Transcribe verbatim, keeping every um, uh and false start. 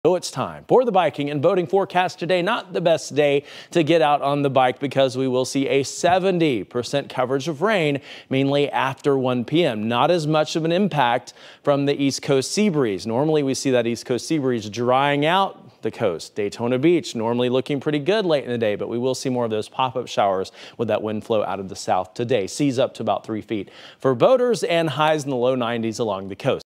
So it's time for the biking and boating forecast today. Not the best day to get out on the bike because we will see a seventy percent coverage of rain, mainly after one p m Not as much of an impact from the East Coast sea breeze. Normally we see that East Coast sea breeze drying out the coast. Daytona Beach normally looking pretty good late in the day, but we will see more of those pop-up showers with that wind flow out of the south today. Seas up to about three feet for boaters and highs in the low nineties along the coast.